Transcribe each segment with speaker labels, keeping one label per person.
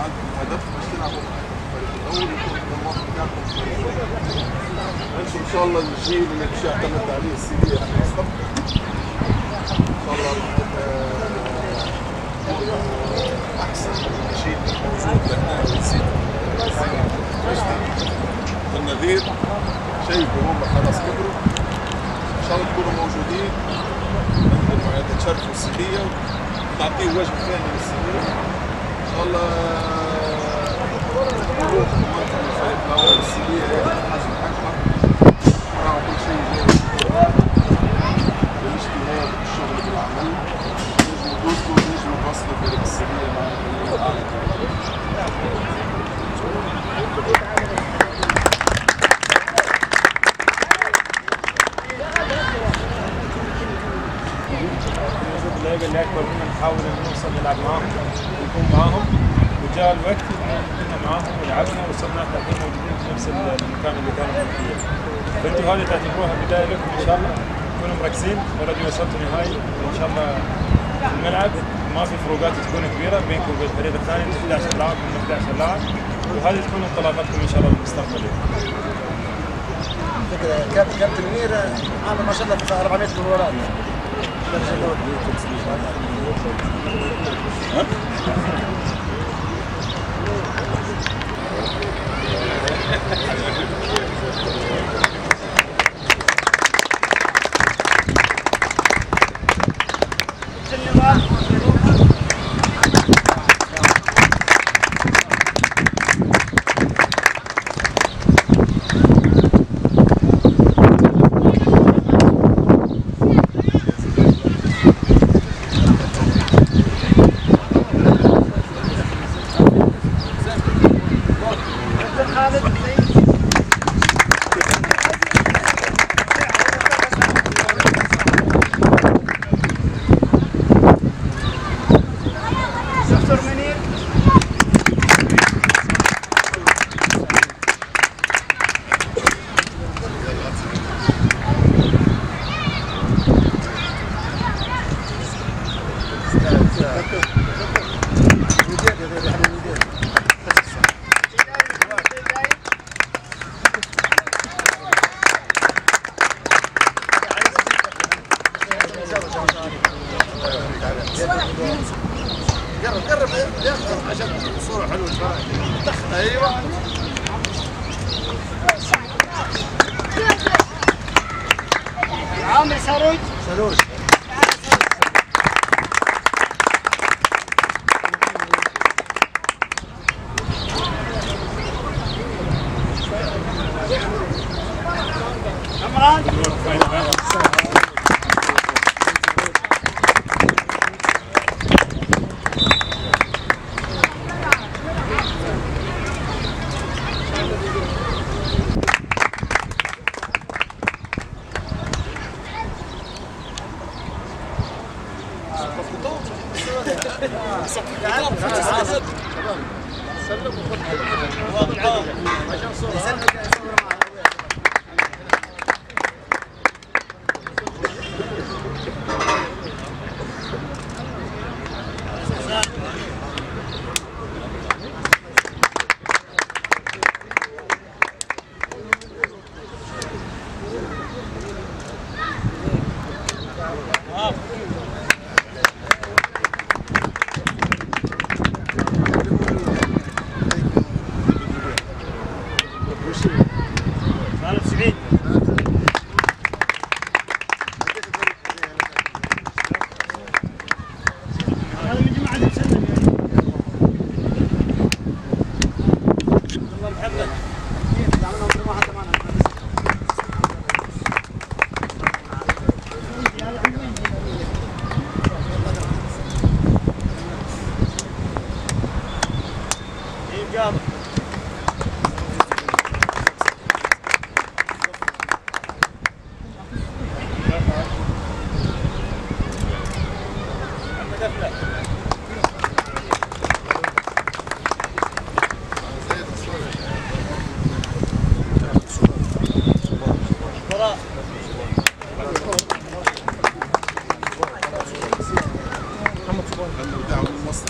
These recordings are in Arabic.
Speaker 1: عندكم هدف باش تلعبوا مع الفريق الاول ويكون الطموح بتاعكم انتم ان شاء الله الجيل اللي باش يعتمد عليه السيديه في المستقبل. ان شاء الله احسن جيل موجود لهنا ويزيد النذير شايفوا هم خلاص كبروا. ان شاء الله تكونوا موجودين تشاركوا السيديه وتعطيه وجه ثاني للسيديه. ان شاء الله نروح منطقه الفريق الاول السيديه حجم اكبر راهو كل شيء جاي بالاجتهاد والشغل بالعمل. نجموا توصلوا نجموا توصلوا فريق السيديه مع الفريق الاعلى.
Speaker 2: اللعيبه اللي اكبر منا نحاول ان نوصل نلعب معاهم ونكون معاهم، وجاء الوقت اللي كنا معاهم ولعبنا وصرنا الحين موجودين في نفس المكان اللي كانوا فيه. فانتوا هذه تعتبروها بدايه لكم ان شاء الله، تكونوا مركزين اوريدي وصلتوا نهائي ان شاء الله في الملعب، ما في فروقات تكون كبيره بينكم وبين الفريق الثاني، انتم 11 لاعب وهم 11 لاعب، وهذه تكون انطلاقتكم ان شاء الله للمستقبل.
Speaker 3: كابتن منير عامل ما شاء الله في 400 مباراه. قرب عشان الصورة حلوة. ايوه
Speaker 4: عامر ساروج عمران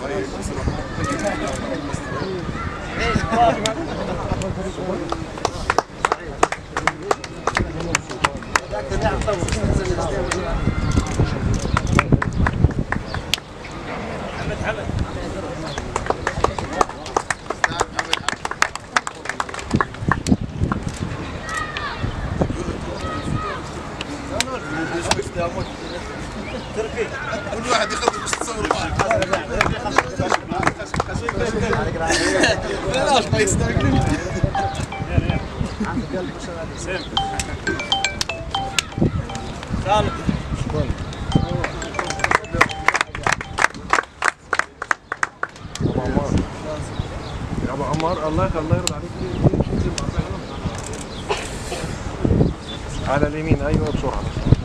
Speaker 1: كل واحد يخطط باش تصور معاه. بلاش ما يستعجلوش.
Speaker 4: يا ابو عمار الله يرضى عليك. على اليمين ايوه بسرعه.